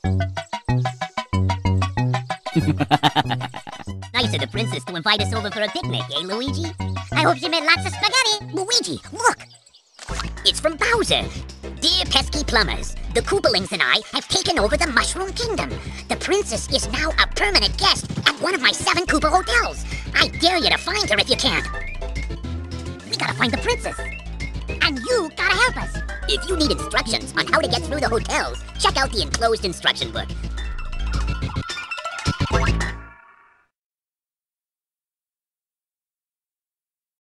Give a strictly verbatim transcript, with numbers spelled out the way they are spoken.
Nice of the princess to invite us over for a picnic, eh, Luigi? I hope she made lots of spaghetti. Luigi, look! It's from Bowser. Dear pesky plumbers, the Koopalings and I have taken over the Mushroom Kingdom. The princess is now a permanent guest at one of my seven Koopa hotels. I dare you to find her if you can. We gotta find the princess. And you gotta help us. If you need instructions on how to get through the hotels, check out the enclosed instruction book.